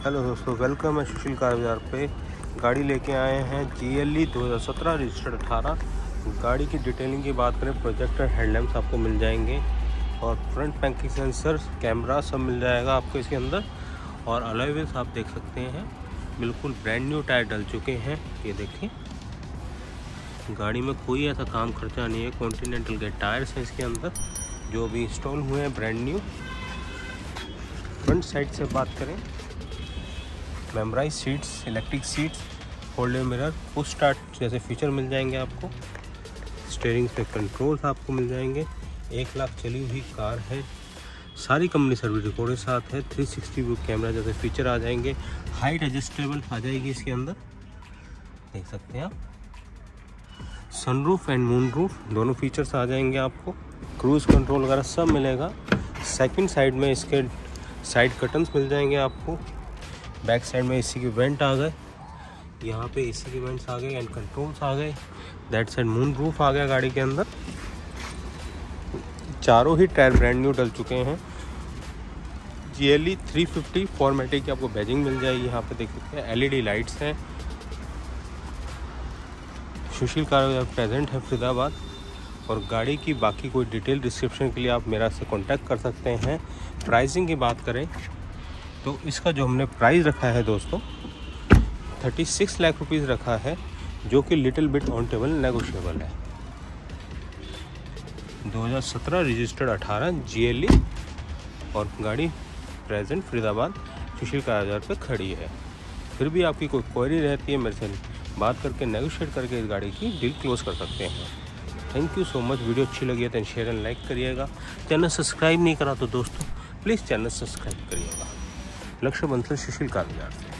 Hello दोस्तों, welcome है सुशील car बाज़ार पे। गाड़ी लेके आए हैं GLE 2017 रजिस्टर्ड 18। गाड़ी की डिटेलिंग की बात करें, प्रोजेक्टर हेडलैम्प्स आपको मिल जाएंगे और फ्रंट पैकिंग सेंसर कैमरा सब मिल जाएगा आपको इसके अंदर। और अलॉय व्हील्स आप देख सकते हैं, बिल्कुल ब्रांड न्यू टायर डल चुके हैं। ये देखिए, गाड़ी में कोई ऐसा काम खर्चा नहीं है। कॉन्टिनेंटल के टायर्स हैं इसके अंदर जो भी इंस्टॉल हुए हैं, ब्रांड न्यू। फ्रंट साइड से बात करें, memorize seats, electric seats, foldable mirror, push start जैसे फीचर मिल जाएंगे आपको। स्टीयरिंग पे कंट्रोल्स आपको मिल जाएंगे। 1 लाख चली हुई कार है। सारी कंपनी सर्विस रिकॉर्ड के साथ है। 360 व्यू कैमरा जैसे फीचर आ जाएंगे। हाइट एडजस्टेबल आ जाएगी इसके अंदर, देख सकते हैं आप। सनरूफ एंड मून रूफ दोनों फीचर्स आ जाएंगे आपको। क्रूज कंट्रोल वगैरह सब मिलेगा। सेकंड साइड में इसके साइड कर्टन्स मिल जाएंगे आपको। बैक साइड में एसी के वेंट आ गए, यहाँ पे एसी के वेंट्स आ गए एंड कंट्रोल्स आ गए। दैट साइड मून रूफ आ गया गाड़ी के अंदर। चारों ही टायर ब्रांड न्यू डल चुके हैं। GLE 350 फॉर्मेटिक की आपको बैजिंग मिल जाएगी। यहाँ पे देख सकते हैं LED लाइट्स हैं। सुशील कार बाज़ार प्रेजेंट है फरीदाबाद। और गाड़ी की बाकी कोई डिटेल डिस्क्रिप्शन के लिए आप मेरा से कांटेक्ट कर सकते हैं। प्राइसिंग की बात करें तो इसका जो हमने प्राइस रखा है दोस्तों, 36 लाख रुपीज़ रखा है, जो कि little bit on table negotiable है। 2017 रजिस्टर्ड 18 GLE और गाड़ी प्रेजेंट फरीदाबाद सुशील कार बाज़ार पे खड़ी है। फिर भी आपकी कोई क्वेरी रहती है, मेरे से बात करके नेगोशिएट करके इस गाड़ी की डील क्लोज कर सकते हैं। Thank you so much. Video अच्छी लगी है तो शेयर एंड लाइक करिएगा। चैनल सब्सक्राइब नहीं करा तो दोस्तों प्लीज़ चैनल सब्सक्राइब करिएगा। लक्ष्य बंसल सुशील कार बाज़ार से।